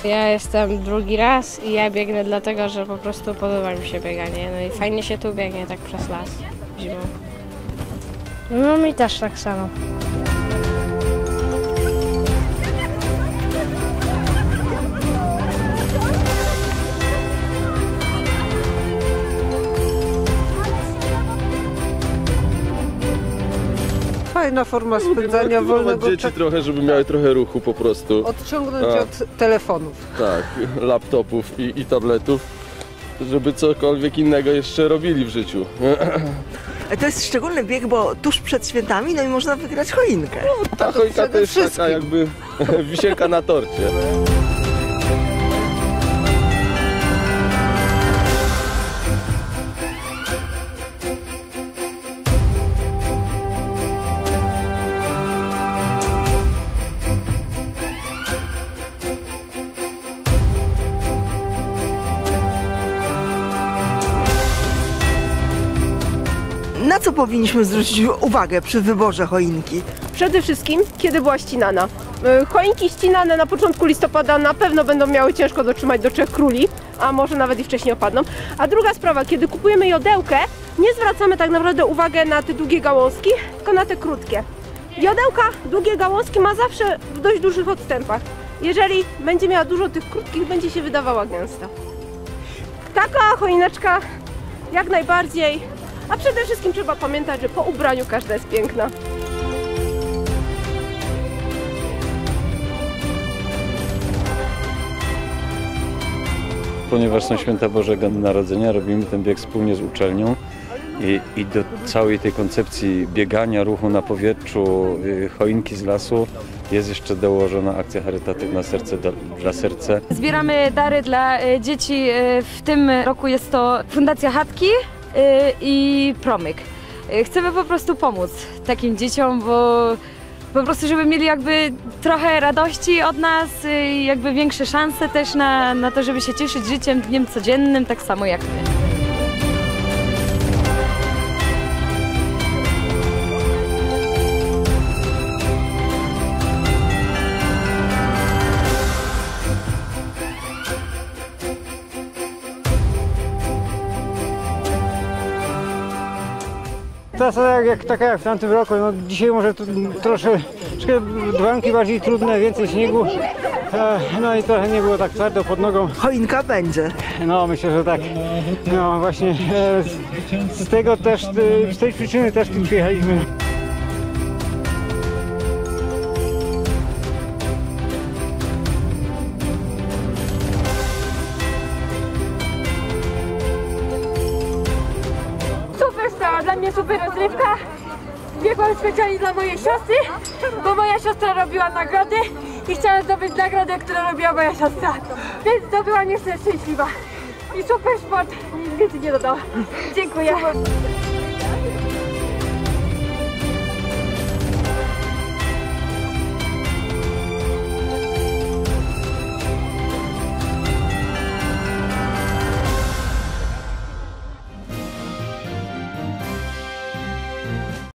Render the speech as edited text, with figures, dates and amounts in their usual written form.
Ja jestem drugi raz i ja biegnę dlatego, że po prostu podoba mi się bieganie. No i fajnie się tu biegnie tak przez las zimą. No mi też tak samo. Fajna forma spędzania wolnego czasu. Dzieci trochę, żeby miały trochę ruchu po prostu. Odciągnąć od telefonów. Tak, laptopów i tabletów, żeby cokolwiek innego jeszcze robili w życiu. To jest szczególny bieg, bo tuż przed świętami, no i można wygrać choinkę. No, ta choinka to jest taka jakby wisienka na torcie. Na co powinniśmy zwrócić uwagę przy wyborze choinki? Przede wszystkim, kiedy była ścinana. Choinki ścinane na początku listopada na pewno będą miały ciężko dotrzymać do 3 króli, a może nawet i wcześniej opadną. A druga sprawa, kiedy kupujemy jodełkę, nie zwracamy tak naprawdę uwagi na te długie gałązki, tylko na te krótkie. Jodełka, długie gałązki ma zawsze w dość dużych odstępach. Jeżeli będzie miała dużo tych krótkich, będzie się wydawała gęsta. Taka choineczka jak najbardziej. A przede wszystkim trzeba pamiętać, że po ubraniu każda jest piękna. Ponieważ są święta Bożego Narodzenia, robimy ten bieg wspólnie z uczelnią i do całej tej koncepcji biegania, ruchu na powietrzu, choinki z lasu jest jeszcze dołożona akcja charytatywna Serce dla Serca. Zbieramy dary dla dzieci. W tym roku jest to Fundacja Chatki i Promyk. Chcemy po prostu pomóc takim dzieciom, bo po prostu żeby mieli jakby trochę radości od nas i jakby większe szanse też na to, żeby się cieszyć życiem, dniem codziennym, tak samo jak my. Trasa taka jak w tamtym roku, no dzisiaj może troszkę warunki bardziej trudne, więcej śniegu, no i trochę nie było tak twardo pod nogą. Choinka będzie. No myślę, że tak. No właśnie z tego też, z tej przyczyny też tu przyjechaliśmy. Dla mnie super rozrywka. Biegłam specjalnie dla mojej siostry, bo moja siostra robiła nagrody i chciałam zdobyć nagrodę, którą robiła moja siostra. Więc zdobyłam, jestem szczęśliwa. I super sport, nic więcej nie dodałam. Dziękuję.